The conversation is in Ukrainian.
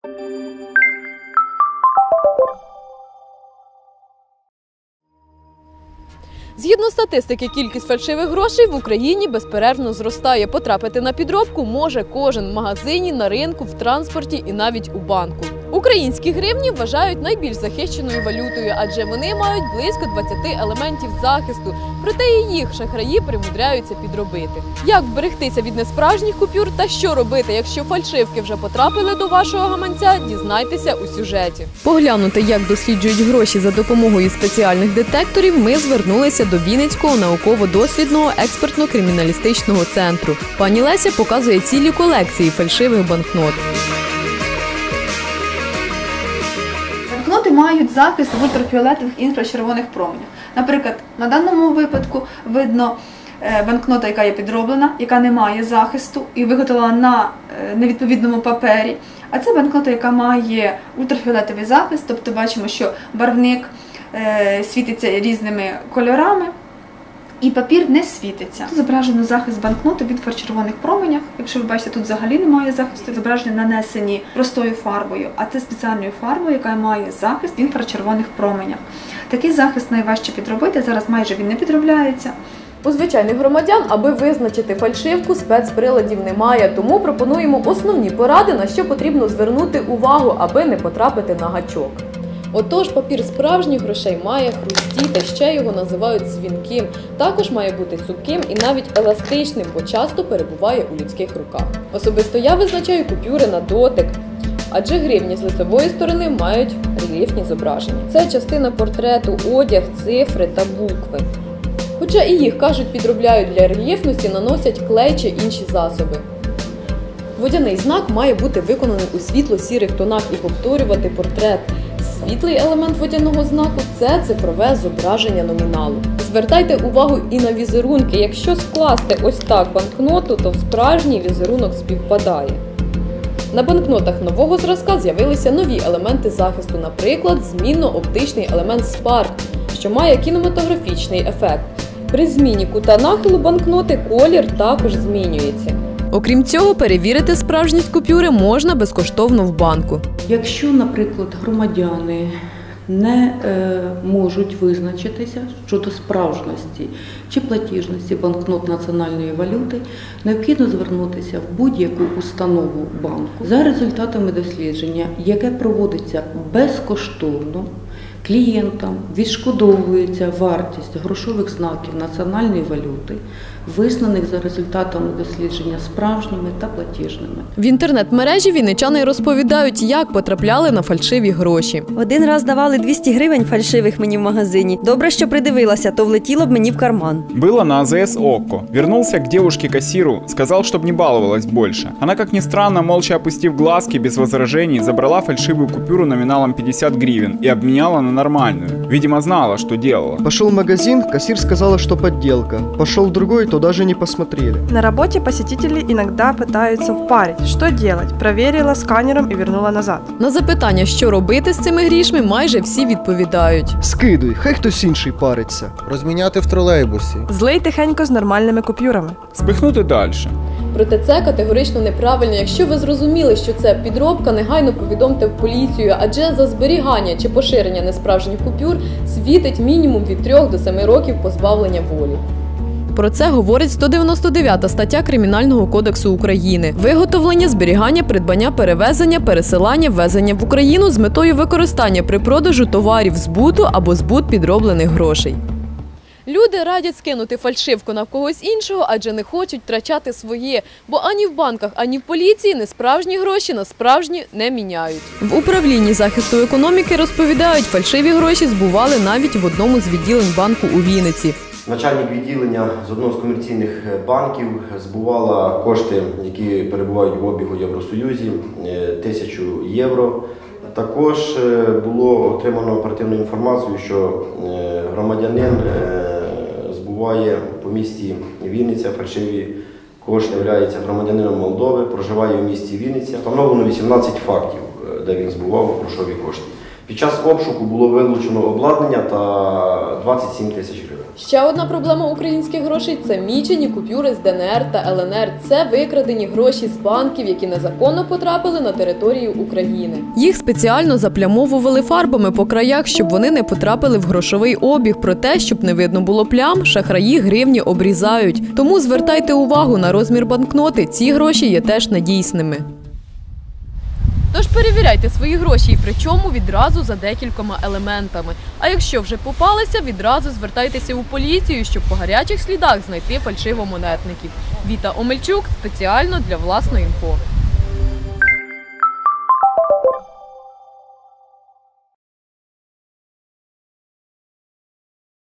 Згідно статистики, кількість фальшивих грошей в Україні безперервно зростає. Потрапити на підробку може кожен в магазині, на ринку, в транспорті і навіть у банку. Українські гривні вважають найбільш захищеною валютою, адже вони мають близько 20 елементів захисту. Проте і їх шахраї примудряються підробити. Як вберегтися від несправжніх купюр та що робити, якщо фальшивки вже потрапили до вашого гаманця, дізнайтеся у сюжеті. Поглянути, як досліджують гроші за допомогою спеціальних детекторів, ми звернулися до Вінницького науково-дослідного експертно-криміналістичного центру. Пані Леся показує цілі колекції фальшивих банкнот. Банкноти мають захист в ультрафіолетових і інфрачервоних променях. Наприклад, на даному випадку видно банкнота, яка є підроблена, яка не має захисту і виготовлена на невідповідному папері. А це банкнота, яка має ультрафіолетовий захист, тобто бачимо, що барвник світиться різними кольорами, і папір не світиться. Тут зображено захист банкноти від інфрачервоних променях. Якщо ви бачите, тут взагалі немає захисту, зображення нанесені простою фарбою, а це спеціальною фарбою, яка має захист в інфрачервоних променях. Такий захист найважче підробити, зараз майже він не підробляється. У звичайних громадян, аби визначити фальшивку, спецприладів немає, тому пропонуємо основні поради, на що потрібно звернути увагу, аби не потрапити на гачок. Отож, папір справжніх грошей має хрусті, та ще його називають дзвінким. Також має бути цупким і навіть еластичним, бо часто перебуває у людських руках. Особисто я визначаю купюри на дотик, адже гривні з лицевої сторони мають рельєфні зображення. Це частина портрету, одяг, цифри та букви. Хоча і їх, кажуть, підробляють для рельєфності, наносять клей чи інші засоби. Водяний знак має бути виконаний у світло-сірих тонах і повторювати портрет. Світлий елемент водяного знаку – це цифрове зображення номіналу. Звертайте увагу і на візерунки. Якщо скласти ось так банкноту, то справжній візерунок співпадає. На банкнотах нового зразка з'явилися нові елементи захисту, наприклад, змінно-оптичний елемент Spark, що має кінематографічний ефект. При зміні кута нахилу банкноти колір також змінюється. Окрім цього, перевірити справжність купюри можна безкоштовно в банку. Якщо, наприклад, громадяни не можуть визначитися щодо справжності чи платіжності банкнот національної валюти, необхідно звернутися в будь-яку установу банку. За результатами дослідження, яке проводиться безкоштовно, клієнтам відшкодовується вартість грошових знаків національної валюти, визнаних за результатами дослідження справжніми та платіжними. В інтернет-мережі вінничани розповідають, як потрапляли на фальшиві гроші. Один раз давали 200 гривень фальшивих мені в магазині. Добре, що придивилася, то влетіло б мені в карман. Было на АЗС ОККО. Вернулся к девушке-кассиру, сказал, чтоб не баловалась больше. Она, как ни странно, молча опустив глазки, без возражений, забрала фальшивую купюру номиналом 50 гривен и обменяла на нормальную. Видимо, знала, что делала. Пошел в магазин, кассир сказала, что подделка. Пошел в другой, то даже не посмотрели. На работе посетители иногда пытаются впарить. Что делать? Проверила сканером и вернула назад. На запитання, що робити з цими грішми, майже всі відповідають. Скидуй, хай хтось інший париться. Розміняти в тролейбусі. Злий тихенько з нормальними купюрами. Спихнути дальше. Проте це категорично неправильно. Якщо ви зрозуміли, що це підробка, негайно повідомте в поліцію, адже за зберігання чи поширення несправжніх купюр світить мінімум від 3 до 7 років позбавлення волі. Про це говорить 199 стаття Кримінального кодексу України. Виготовлення, зберігання, придбання, перевезення, пересилання, ввезення в Україну з метою використання при продажу товарів, збуту або збут підроблених грошей. Люди радять скинути фальшивку на когось іншого, адже не хочуть втрачати своє. Бо ані в банках, ані в поліції несправжні гроші на справжні не міняють. В управлінні захисту економіки розповідають, фальшиві гроші збували навіть в одному з відділень банку у Вінниці. Начальник відділення з одного з комерційних банків збувала кошти, які перебувають в обігу в Євросоюзі, 1000 євро. Також було отримано оперативну інформацію, що громадянин збуває по місті Вінниця фальшиві кошти, є громадянином Молдови, проживає в місті Вінниця. Встановлено 18 фактів, де він збував грошові кошти. Під час обшуку було вилучено обладнання та 27 тисяч гривень. Ще одна проблема українських грошей – це мічені купюри з ДНР та ЛНР. Це викрадені гроші з банків, які незаконно потрапили на територію України. Їх спеціально заплямовували фарбами по краях, щоб вони не потрапили в грошовий обіг. Проте, щоб не видно було плям, шахраї гривні обрізають. Тому звертайте увагу на розмір банкноти. Ці гроші є теж недійсними. Тож перевіряйте свої гроші і причому відразу за декількома елементами. А якщо вже попалися, відразу звертайтеся у поліцію, щоб по гарячих слідах знайти фальшивомонетників. Віта Омельчук спеціально для власної інфо.